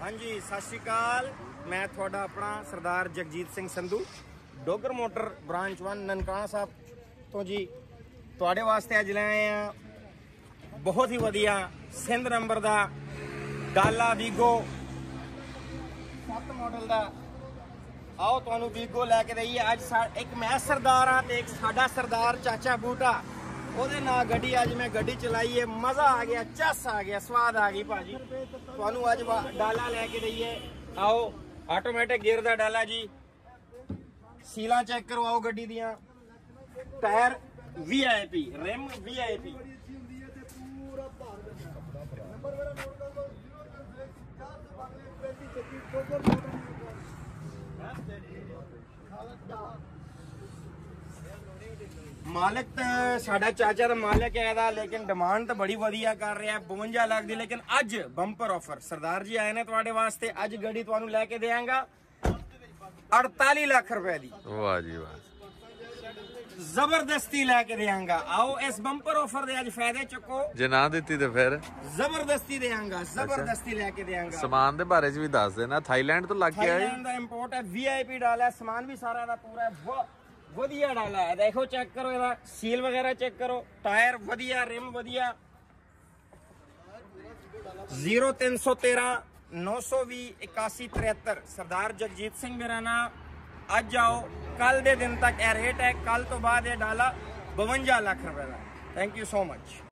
हाँ जी, सत श्री अकाल। मैं थोड़ा अपना सरदार जगजीत सिंह संधू डोगर मोटर ब्रांच 1 ननकाना साहब तो जी थोड़े वास्ते अज ले आए हैं बहुत ही वधिया सिंध नंबर का डाला वीगो 7 मॉडल का। आओ तुहानू वीगो लैके दईए। अज एक मैं सरदार हाँ एक साडा सरदार चाचा बूटा ओदे नाल गड्डी अज मैं गड्डी चलाई है। मजा आ गया, चस आ गया, स्वाद आ गई भाजी। तुहानू अज डाला लैके दईए। आओ ऑटोमैटिक गियर दा डाला जी। सीला चेक करो आओ गड्डी दियां। Tyre VIP, rim VIP। मालिक तो साडा चाचा दा मालिक है दा, लेकिन डिमांड तो बड़ी वधिया कर रहा है 52 लाख दी। लेकिन अज बंपर ऑफर सरदार जी आए ने तुहाडे वास्ते। अज गड्डी तुहानू लैके देंगा 48 लाख रुपए दी। वाह जी वाह, जबरदस्ती लैके देंगा। आओ इस बंपर ऑफर दे अज फायदे चुको। जे ना दित्ती ते फिर जबरदस्ती देंगा, जबरदस्ती लैके देंगा। समान दे बारे च भी दस देना। थाईलैंड तो लग के आए। थाईलैंड दा इंपोर्ट है, VIP डाला है। सामान भी सारा दा पूरा है, वधिया डाला है। देखो चेक करो इहदा सील वगैरह चेक करो। टायर वधिया, रिम वधिया। 0313 920 8173 सरदार जगजीत सिंह मेरा नाम। अज जाओ कल दे दिन तक यह रेट है। कल तो बाद ये डाला 52 लाख रुपए का। Thank you so much.